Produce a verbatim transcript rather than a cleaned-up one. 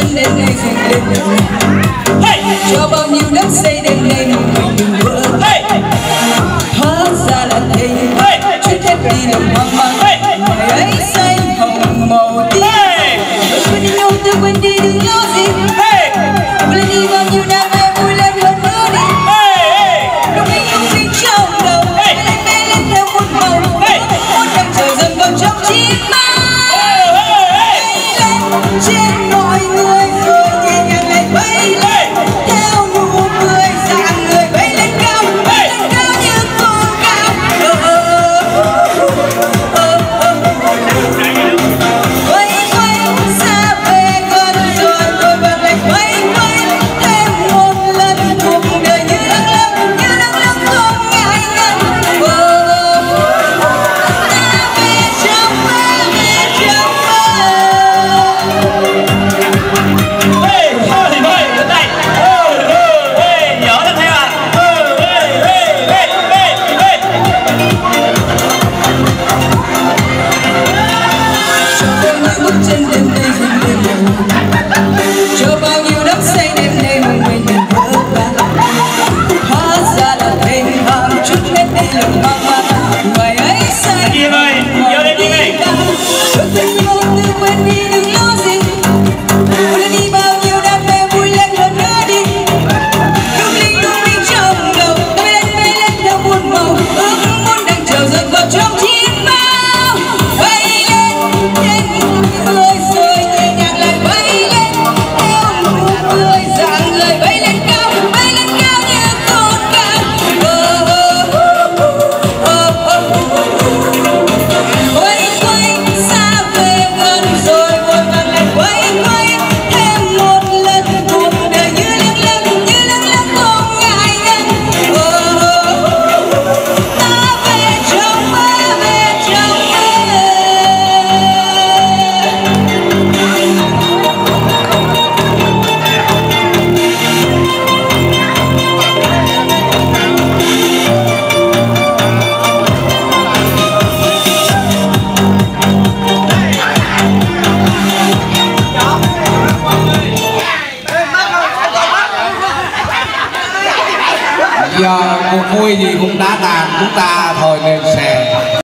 chân đến đây dừng lên đường cho bao nhiêu đắm say đêm nay một mình đừng vỡ. Hóa ra là thế chuyến thép đi đường hoang mang ngày ấy xanh hồng màu tím. Quên đi nhau tôi quên đi đừng lo gì, quên đi bao nhiêu năm em vui lên hơn nữa đi. Lúc anh không biết trong đầu mê lên mê lên theo một màu muốn đang chờ dần vào trong chim bay lên trên mọi người rồi nhẹ nhàng lại bay lên theo nụ cười dạng người bay lên cao bay lên cao như con cao. Quay quay xa về gần rồi rồi bạn lại quay quay thêm một lần cuộc đời như đang lắm như đang lắm không ngại ngần. Ta về trong mơ về trong mơ. Chân đêm nay dừng lên đường cho bao nhiêu đắm say đêm nay một mình đừng vỡ vang. Hóa ra là thế hàng chút hết đi lòng hoang mang ngày ấy say Chị ơi, vô đây chị ơi. đôi tình yêu từ quên đi đừng lo gì, quên đi bao nhiêu đam mê vui lên hơn nữa đi. Lung linh lung linh trong đầu mê lên mê lên theo muôn màu ước muốn đang chờ dần vào trong chim bao bay lên trên người rồi nhẹ nhàng lại bay lên theo nụ cười dạng người bay lên cao bay lên cao như con cao. Quay quay xa về gần rồi vội vàng lại quay quay thêm một lần cuộc đời như lâng lâng như lâng lâng không ngại ngần. Ta về trong mơ về trong mơ. Giờ cuộc vui gì cũng đã tàn, chúng ta thôi lên xe.